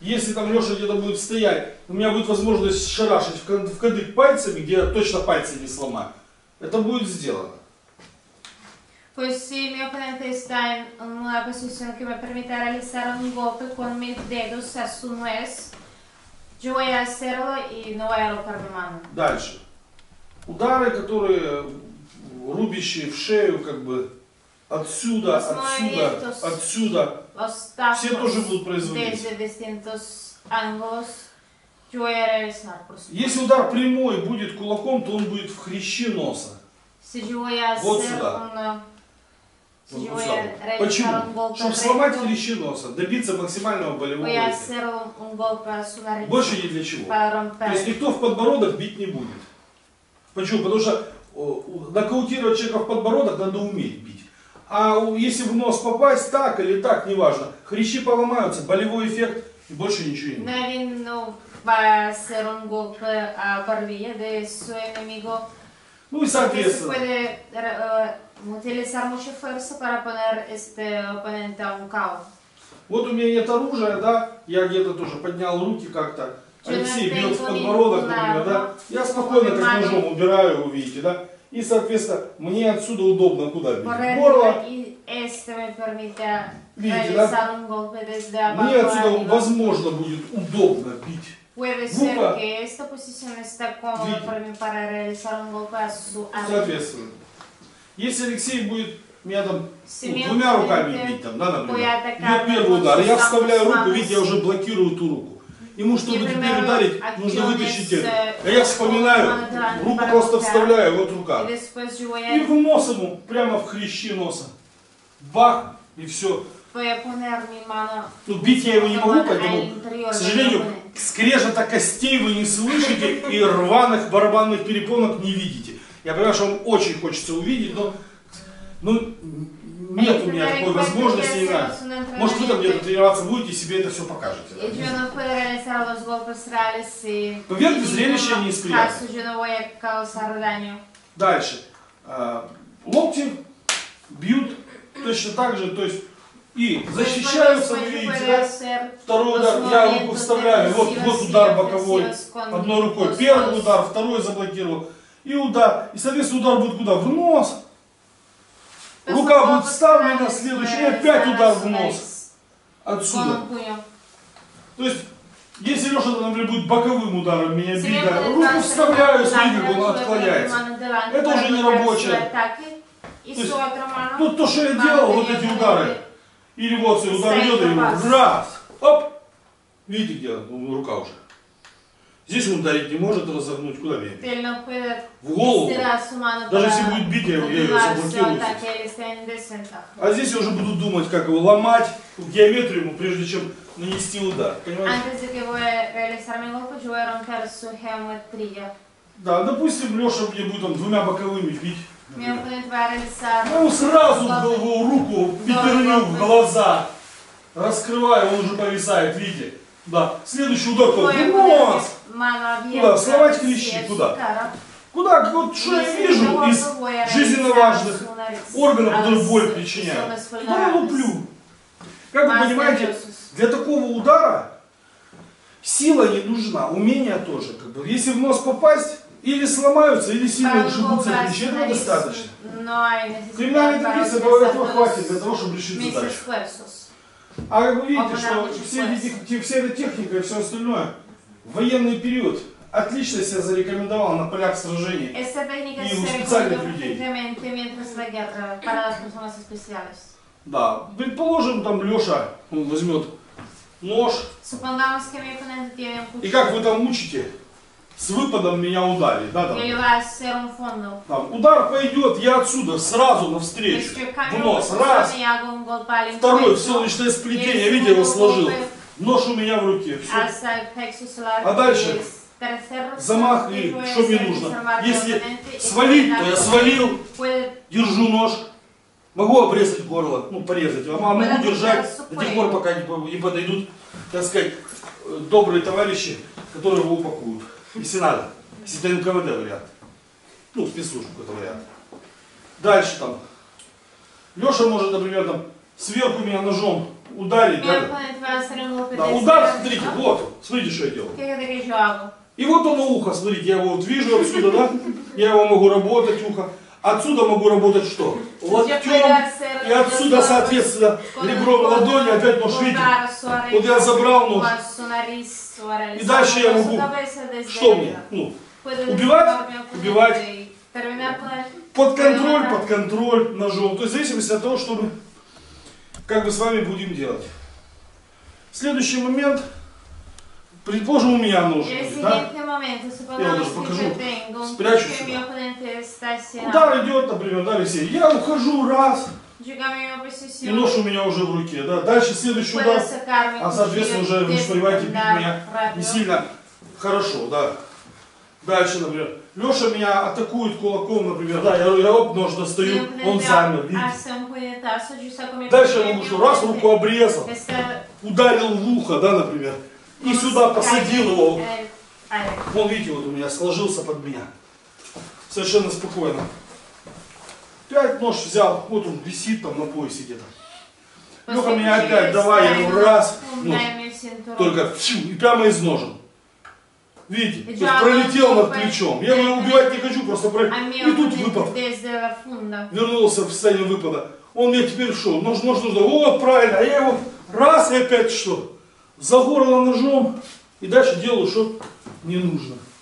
Если там Леша где-то будет стоять, у меня будет возможность шарашить в кадык пальцами, где я точно пальцы не сломаю. Это будет сделано. Pues si mi oponente está en una posición que me permite realizar un golpe con mis dedos a su nuez, yo voy a hacerlo y no voy a colocar mi mano. Дальше. Удары, которые рубящие в шею, как бы отсюда, отсюда, все тоже будут производиться. Если удар прямой будет кулаком, то он будет в хряще носа. Вот сюда. Вот сюда. Почему? Чтобы сломать хрящи носа, добиться максимального болевого эффекта. Больше ни для чего. То есть никто в подбородок бить не будет. Почему? Потому что нокаутировать человека в подбородок надо уметь бить. А если в нос попасть, так или так, неважно, хрящи поломаются, болевой эффект и больше ничего не будет. Ну и соответственно. Вот у меня нет оружия, да, я где-то тоже поднял руки как-то. Алексей бьет в подбородок, например, да. Я спокойно как ножом убираю его, видите, да. И, соответственно, мне отсюда удобно куда бить? В горло. Видите, да? Мне отсюда возможно будет удобно бить. Puede ser que esta posición está cómoda para mí para realizar un golpe a su ángulo. Соответственно, если Алексей будет меня там двумя руками бить, там, да, например, идет первый удар, я вставляю руку, видите, я уже блокирую ту руку. Ему, чтобы теперь ударить, нужно вытащить это. А я вспоминаю, руку просто вставляю, вот рука. И в нос ему, прямо в хрящи носа. Бах, и все. Ну, бить я его не могу, поэтому, к сожалению, скрежета костей вы не слышите и рваных барабанных перепонок не видите. Я понимаю, что вам очень хочется увидеть, но нет у меня такой возможности, не знаю. Может, вы там где-то тренироваться будете и себе это все покажете. Поверьте, зрелище не из приятных. Дальше. Локти бьют точно так же, то есть и защищаются, вы видите, да? Второй удар, я руку вставляю, вот удар боковой, одной рукой. Первый удар, второй заблокировал. И удар, и соответственно удар будет куда? В нос. Рука будет вставлена, следующий, и опять удар в нос. Отсюда. То есть, если Леша, например, будет боковым ударом меня бить, да, руку вставляю, смотри, как он отклоняется. Это уже не рабочее. Тут то, что я делал, вот эти удары. Или вот удар идет, и раз, оп. Видите, где рука уже. Здесь он ударить не может, разогнуть, куда бить? В голову. Даже если будет бить, я ее заблокирую. А здесь я уже буду думать, как его ломать, в геометрию ему, прежде чем нанести удар. Понимаете? Да, допустим, Леша мне будет там двумя боковыми бить. Ну сразу его руку пятерню в глаза. Раскрываю, он уже повисает, видите? Да. Следующий удар в нос. Куда? Сломать клещи. Куда? Куда? Вот что я вижу из жизненно важных органов, которые боль причиняют. Куда я луплю? Как вы понимаете, для такого удара сила не нужна, умение тоже. Как бы. Если в нос попасть, или сломаются, или сильно ушибутся клещи. Этого достаточно. Криминальная традиция этого хватит для того, чтобы решить задачу. А вы видите, что вся эта техника и все остальное в военный период отлично себя зарекомендовал на полях сражений и у специальных людей. Да, предположим, там Леша возьмет нож. И как вы там учите? С выпадом меня ударить, да, там, удар пойдет, я отсюда сразу навстречу, в нос, раз, второй, в солнечное сплетение, видите, его сложил, нож у меня в руке, все. А дальше замах, и что мне нужно? Если свалить, то я свалил, держу нож, могу обрезать горло, ну порезать, а могу держать до тех пор, пока не подойдут, так сказать, добрые товарищи, которые его упакуют. Если надо. Если это НКВД вариант. Ну, спецслужб какой-то вариант. Дальше там. Леша может, например, там сверху меня ножом ударить. Mio Да? opponente va a essere un golpe Да, destro. удар, смотрите, вот, смотрите, что я делаю. Che vedete che gioco? И вот оно ухо, смотрите, я его вот вижу отсюда, да? Я его могу работать, ухо. Отсюда могу работать что? Локтем. И отсюда, соответственно, ребром ладони опять нож, видите? Вот я забрал нож. И дальше я могу, что мне? Ну, убивать, убивать. Под контроль ножом. То есть в зависимости от того, что мы как бы с вами будем делать. Следующий момент. Предположим, у меня нож. Да? Я вот даже покажу. Спрячу сюда. Удар идет, например, да, Алексей. Я ухожу раз. И нож у меня уже в руке. Да? Дальше следующий удар. А соответственно уже, вы же понимаете, бить меня не сильно хорошо. Да. Дальше, например. Леша меня атакует кулаком, например. Да, я оп, нож достаю, он замер. Видите? Дальше я могу что? Раз, руку обрезал. Ударил в ухо, да, например. И сюда посадил его. Вон, видите, вот у меня сложился под меня. Совершенно спокойно. Опять нож взял, вот он висит там на поясе где-то. Леха меня опять, давай, я его раз, нож. Только фью, и прямо из ножа. Видите, то есть пролетел над плечом. Я его убивать не хочу, просто и тут выпад. Вернулся в состояние выпада. Он мне теперь что? Нож нужно. Вот, правильно. А я его раз и опять что? За горло ножом. И дальше делаю, что не нужно.